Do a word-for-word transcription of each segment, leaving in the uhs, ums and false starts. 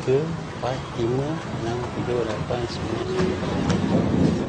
tiga, empat, lima, enam, tujuh, lapan, sembilan, sepuluh.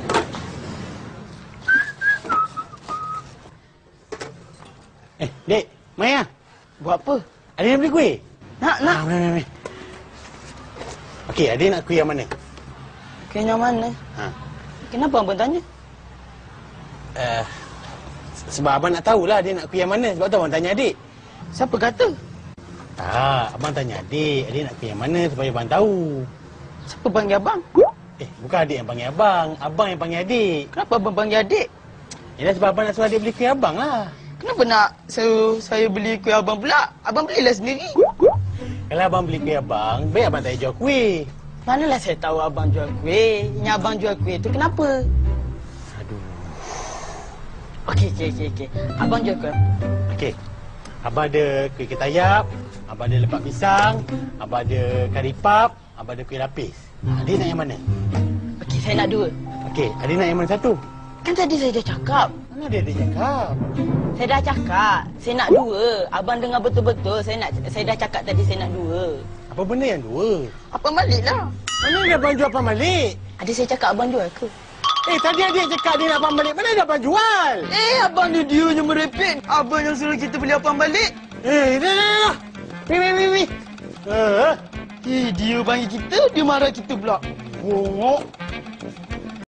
Eh, Dek, Maya. Buat apa? Adik nak beli kuih? Nak, nak. Ah, mana, mana. Okey, adik nak kuih yang mana? Kuih yang mana? Ha. Kenapa abang tanya? Uh, sebab abang nak tahulah dia nak kuih yang mana. Sebab tu abang tanya adik. Siapa kata? Tak, abang tanya adik. Adik nak kuih yang mana supaya abang tahu. Siapa panggil abang? Eh, bukan adik yang panggil abang. Abang yang panggil adik. Kenapa abang panggil adik? Yalah sebab abang nak suruh adik beli kuih abang lah. Kenapa nak suruh saya beli kuih abang pula? Abang belilah sendiri. Kalau abang beli kuih abang, baik abang tak payah jual kuih. Manalah saya tahu abang jual kuih. Yang abang jual kuih tu kenapa? Aduh. Okey, okey, okey. okey. Abang jual kuih. Okey. Abang ada kuih ketayap, abang ada lepak pisang, abang ada kari pap, abang ada kuih lapis. Adik nak yang mana? Okey, saya nak dua. Okey, adik nak yang mana satu? Kan tadi saya dah cakap. Mana dia ada cakap? Saya dah cakap. Saya nak dua. Abang dengar betul-betul. Saya nak saya dah cakap tadi saya nak dua. Apa benda yang dua? Apa baliklah. Mana ada abang jual abang balik? Ada saya cakap abang jual ke? Eh, tadi adik cakap dia nak abang balik. Mana ada abang jual? Eh, abang ni dia yang merepek. Abang yang suruh kita beli abang balik. Eh, dah, dah, dah. Wih, wih, wih, wih. Eh, Eh, dia panggil kita, dia marah kita pula. Bongok.